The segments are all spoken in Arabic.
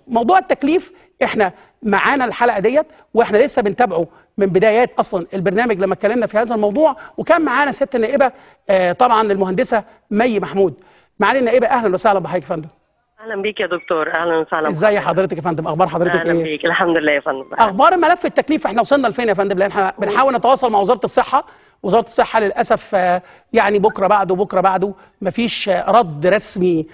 موضوع التكليف احنا معانا الحلقه ديت، واحنا لسه بنتابعه من بدايات اصلا البرنامج لما اتكلمنا في هذا الموضوع، وكان معانا ست النائبه طبعا المهندسه مي محمود. معالي النائبه اهلا وسهلا بحضرتك يا فندم. اهلا بيك يا دكتور، اهلا وسهلا. ازي حضرتك يا فندم؟ اخبار حضرتك ايه؟ اهلا بيك، الحمد لله يا فندم. اخبار ملف التكليف احنا وصلنا لفين يا فندم؟ لان احنا بنحاول نتواصل مع وزاره الصحه. وزاره الصحه للاسف يعني بكره بعده مفيش رد رسمي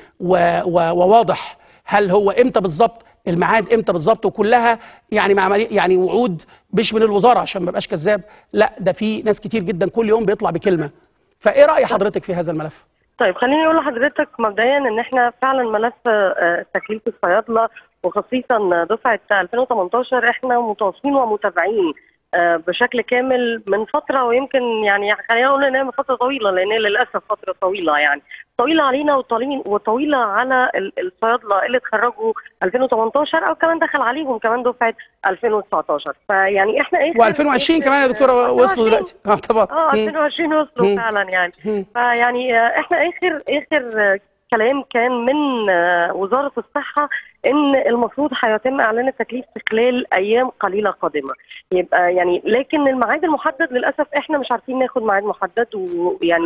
وواضح. هل هو امتى بالظبط؟ الميعاد امتى بالظبط؟ وكلها يعني وعود مش من الوزاره عشان ما ابقاش كذاب، لا ده في ناس كتير جدا كل يوم بيطلع بكلمه. فايه راي حضرتك في هذا الملف؟ طيب خليني اقول لحضرتك مبدئيا ان احنا فعلا ملف تكليف الصيادله وخصيصا دفعه 2018 احنا متواصلين ومتابعين بشكل كامل من فتره، ويمكن يعني خلينا نقول انها من فتره طويله، لان للاسف فتره طويله يعني طويله علينا وطويله على الصيادله اللي اتخرجوا 2018 او كمان دخل عليهم كمان دفعه 2019. فيعني احنا و2020 كمان يا دكتوره وصلوا دلوقتي طبعا 2020 وصلوا فعلا يعني. فيعني احنا اخر كلام كان من وزاره الصحه ان المفروض هيتم اعلان التكليف في خلال ايام قليله قادمه. يبقى يعني لكن الميعاد المحدد للاسف احنا مش عارفين ناخد ميعاد محدد، ويعني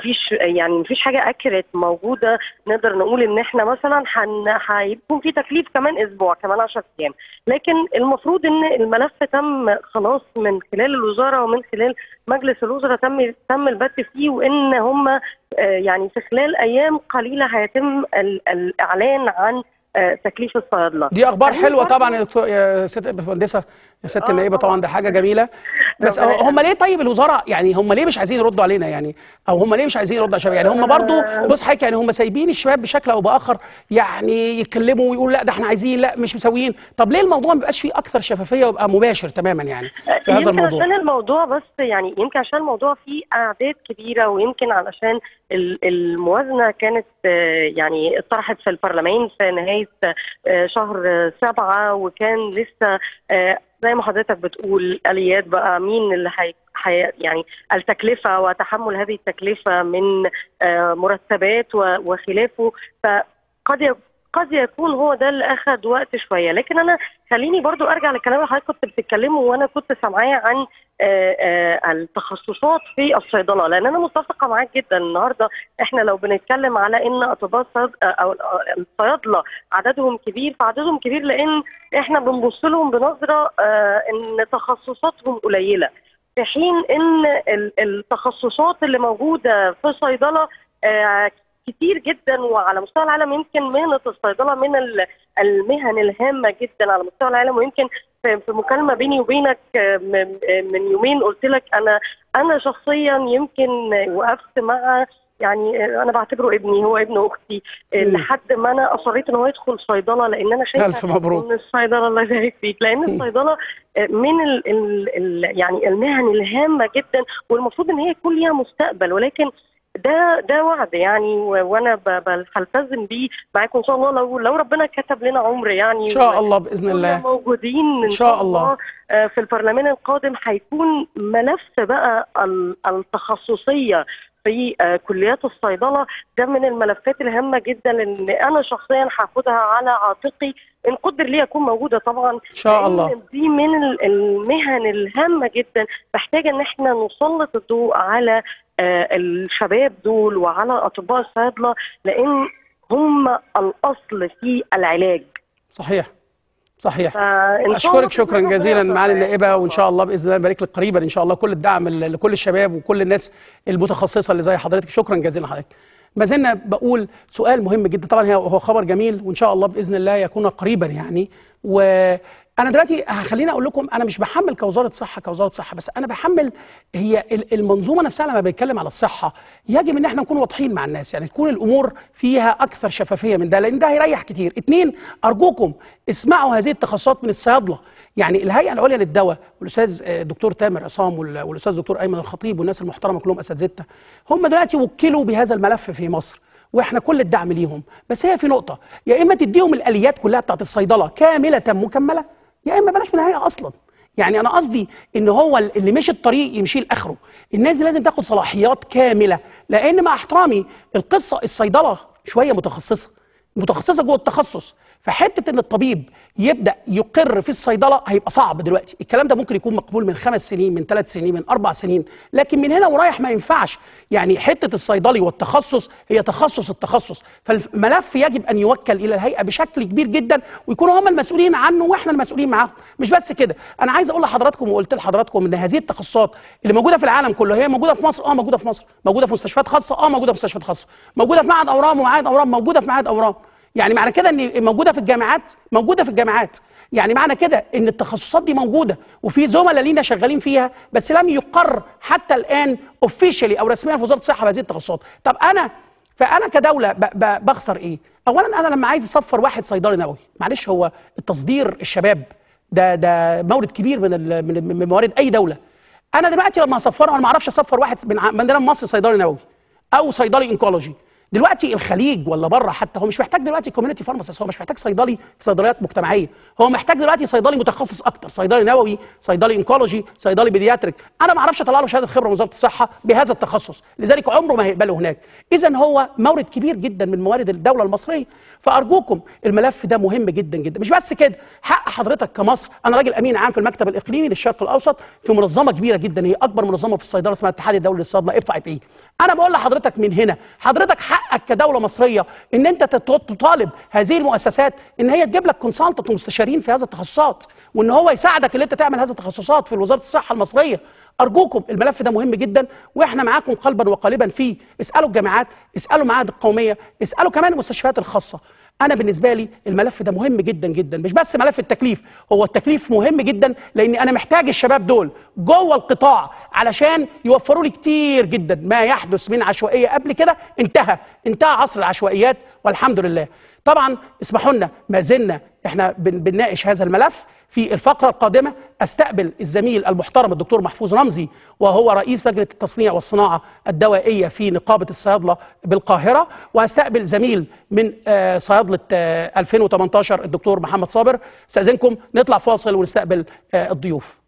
مفيش حاجه اكيرت موجوده نقدر نقول ان احنا مثلا هيكون في تكليف كمان اسبوع، كمان 10 ايام. لكن المفروض ان الملف تم خلاص من خلال الوزاره ومن خلال مجلس الوزراء تم البت فيه، وان هم يعني في خلال ايام قليله هيتم الاعلان عن تكليف الصيادله. دي اخبار حلوه طبعا يا ست الباشمهندسه، يا ست النائبه، طبعا ده حاجه جميله. بس هم ليه طيب الوزاره يعني هم ليه مش عايزين يردوا علينا يعني؟ او هم ليه مش عايزين يردوا على الشباب؟ يعني هم برضو بص حضرتك يعني هم سايبين الشباب بشكل او باخر يعني يتكلموا ويقولوا لا ده احنا عايزين، لا مش مسويين. طب ليه الموضوع ما بيبقاش فيه اكثر شفافيه ويبقى مباشر تماما يعني في هذا الموضوع؟ يمكن عشان الموضوع بس يعني يمكن عشان الموضوع فيه اعداد كبيره، ويمكن علشان الموازنه كانت يعني اتطرحت في البرلمان في نهايه شهر 7، وكان لسه زي ما حضرتك بتقول اليات بقى مين اللي يعني التكلفه وتحمل هذه التكلفه من مرتبات وخلافه. قد يكون هو ده اللي اخذ وقت شويه. لكن انا خليني برضو ارجع للكلام اللي حضرتك كنت بتتكلمه، وانا كنت سامعاه عن التخصصات في الصيدله، لان انا متفقه معاك جدا. النهارده احنا لو بنتكلم على ان اطباء او الصيادله عددهم كبير، فعددهم كبير لان احنا بنبص لهم بنظره ان تخصصاتهم قليله، في حين ان التخصصات اللي موجوده في الصيدله كتير جدا. وعلى مستوى العالم يمكن مهنه الصيدله من المهن الهامه جدا على مستوى العالم. ويمكن في مكالمه بيني وبينك من يومين قلت لك انا شخصيا يمكن وقفت مع يعني انا بعتبره ابني، هو ابن اختي، لحد ما انا اصريت ان هو يدخل صيدله، لان انا شايفه ان الصيدله الله يبارك فيك، لان الصيدله من يعني المهن الهامه جدا، والمفروض ان هي يكون ليها مستقبل. ولكن ده وعد يعني، وانا هلتزم بيه معاكم ان شاء الله لو ربنا كتب لنا عمر يعني ان شاء الله باذن الله موجودين ان شاء الله في البرلمان القادم. هيكون ملف بقى التخصصيه في كليات الصيدله، ده من الملفات الهامه جدا اللي انا شخصيا هاخدها على عاتقي ان قدر لي اكون موجوده طبعا ان شاء الله. دي من المهن الهامه جدا، محتاجه ان احنا نسلط الضوء على الشباب دول وعلى اطباء الصيادله، لان هم الاصل في العلاج. صحيح. اشكرك شكرا جزيلا معالي النائبه، وان شاء الله باذن الله نبارك لك قريبا ان شاء الله كل الدعم لكل الشباب وكل الناس المتخصصه اللي زي حضرتك. شكرا جزيلا لحضرتك. ما زلنا بقول سؤال مهم جدا، طبعا هو خبر جميل وان شاء الله باذن الله يكون قريبا يعني. وانا دلوقتي خليني اقول لكم انا مش بحمل كوزاره صحه بس انا بحمل هي المنظومه نفسها. لما بنتكلم على الصحه يجب ان احنا نكون واضحين مع الناس، يعني تكون الامور فيها اكثر شفافيه من ده، لان ده هيريح كتير. 2 ارجوكم اسمعوا هذه التخصصات من الصيادله، يعني الهيئه العليا للدواء والاستاذ دكتور تامر عصام والاستاذ دكتور ايمن الخطيب والناس المحترمه كلهم اساتذتنا، هم دلوقتي وكلوا بهذا الملف في مصر واحنا كل الدعم ليهم. بس هي في نقطه، يا اما تديهم الاليات كلها بتاعت الصيدله كامله مكمله، يا اما بلاش من الهيئه اصلا. يعني انا قصدي ان هو اللي مشي الطريق يمشي لاخره. الناس دي لازم تاخد صلاحيات كامله، لان مع احترامي القصه الصيدله شويه متخصصه جوه التخصص، فحته ان الطبيب يبدا يقر في الصيدله هيبقى صعب دلوقتي. الكلام ده ممكن يكون مقبول من 5 سنين، من 3 سنين، من 4 سنين، لكن من هنا ورايح ما ينفعش. يعني حته الصيدلي والتخصص هي تخصص التخصص، فالملف يجب ان يوكل الى الهيئه بشكل كبير جدا، ويكونوا هم المسؤولين عنه واحنا المسؤولين معاهم. مش بس كده، انا عايز اقول لحضراتكم وقلت لحضراتكم ان هذه التخصصات اللي موجوده في العالم كله هي موجوده في مصر. موجوده في مصر، موجوده في مستشفيات خاصه، موجوده في مستشفيات خاصه، موجوده في معهد اورام ومعاهد اورام، موجوده في معاهد اورام. يعني معنى كده ان موجوده في الجامعات، موجوده في الجامعات. يعني معنى كده ان التخصصات دي موجوده وفي زملاء لينا شغالين فيها، بس لم يقر حتى الان اوفيشالي او رسميا في وزاره الصحه بهذه التخصصات. طب فانا كدوله بخسر ايه؟ اولا انا لما عايز اصفر واحد صيدلي نووي، معلش هو التصدير الشباب ده مورد كبير من موارد اي دوله. انا دلوقتي لما اصفره انا ما اعرفش اصفر واحد من عندنا في مصر صيدلي نووي او صيدلي انكولوجي. دلوقتي الخليج ولا بره حتى هو مش محتاج دلوقتي كوميونتي فارماسيست، هو مش محتاج صيدلي في صيدليات مجتمعيه، هو محتاج دلوقتي صيدلي متخصص اكتر، صيدلي نووي، صيدلي انكولوجي، صيدلي بيدياتريك. انا ما اعرفش اطلع له شهاده خبره من وزاره الصحه بهذا التخصص، لذلك عمره ما هيقبله هناك. اذا هو مورد كبير جدا من موارد الدوله المصريه. فارجوكم الملف ده مهم جدا جدا. مش بس كده، حق حضرتك كمصر، انا راجل امين عام في المكتب الاقليمي للشرق الاوسط في منظمه كبيره جدا، هي اكبر منظمه في الصيدله اسمها الاتحاد الدولي للصيدله FIP. انا بقول لحضرتك من هنا، حضرتك حقك كدوله مصريه ان انت تطالب هذه المؤسسات ان هي تجيب لك كونسلتنت ومستشارين في هذا التخصصات، وان هو يساعدك ان انت تعمل هذه التخصصات في وزاره الصحه المصريه. ارجوكم الملف ده مهم جدا واحنا معاكم قلبا وقالبا فيه. اسالوا الجامعات، اسالوا المعاهد القوميه، اسالوا كمان المستشفيات الخاصه. انا بالنسبه لي الملف ده مهم جدا جدا. مش بس ملف التكليف، هو التكليف مهم جدا لان انا محتاج الشباب دول جوه القطاع علشان يوفروا لي كتير جدا. ما يحدث من عشوائيه قبل كده انتهى عصر العشوائيات والحمد لله. طبعا اسمحوا لنا ما زلنا احنا بنناقش هذا الملف. في الفقره القادمه استقبل الزميل المحترم الدكتور محفوظ رمزي، وهو رئيس لجنه التصنيع والصناعه الدوائيه في نقابه الصيادله بالقاهره، وهستقبل زميل من صيادله 2018 الدكتور محمد صابر. استاذنكم نطلع فاصل ونستقبل الضيوف.